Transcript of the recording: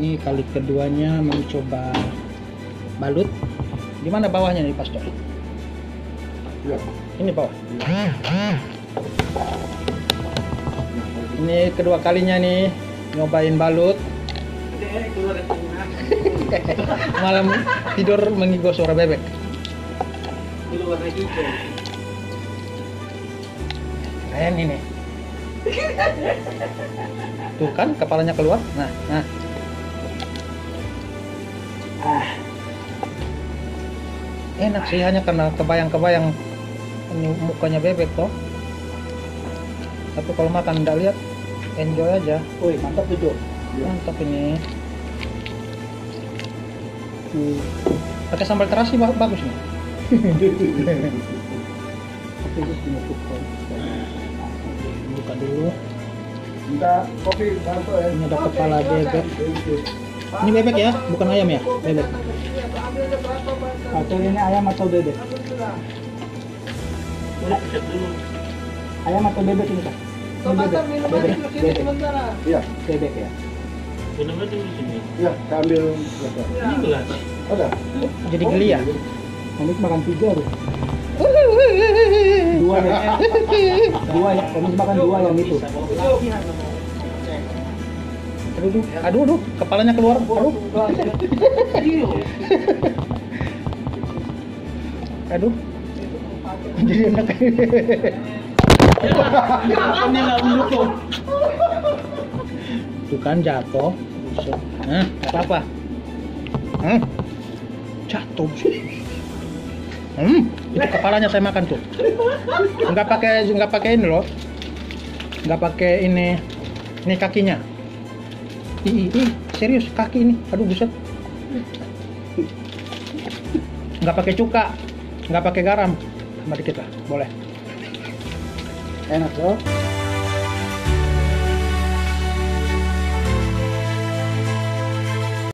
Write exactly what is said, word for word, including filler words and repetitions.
ini kali keduanya mencoba balut. Gimana bawahnya nih, Pastor? Ya. Ini bawah. Ini kedua kalinya nih nyobain balut. Malam tidur mengigau suara bebek. Keren ini. Tuh kan kepalanya keluar. Nah, nah. Ah. Enak sih, hanya karena kebayang-kebayang ini mukanya bebek toh. Tapi kalau makan enggak lihat, enjoy aja. Woi, mantap itu. Mantap ini. Hmm. Pakai sambal terasi bagus nih. Buka dulu. Minta kopi satu ya. Ini ada kepala bebek. Ini bebek ya, bukan ayam ya? Bebek. Atau ini ayam atau bebek? Ayam atau bebek ini, Kak? Ini bebek. Bebek. Bebek. Iya, bebek ya. Minumnya di sini. Iya, saya ambil. Ini gelas. Ada. Jadi geli ya? Kamis makan tiga tuh. Dua ya. Dua ya. Kamis makan dua yang itu. Aduh, aduh, aduh, aduh, kepalanya keluar. Aduh. Aduh. Jadi enak. Ini nggak mendukung. Tuh kan jatuh. Buset. Nah, nggak apa-apa. Hmm. Jatuh. Hmm, itu kepalanya saya makan tuh. Nggak pakai, nggak pakai ini loh. Nggak pakai ini, ini kakinya. Ih, ih, serius kaki ini. Aduh, buset. Nggak pakai cuka, nggak pakai garam. Sama dikit lah, boleh. Enak loh.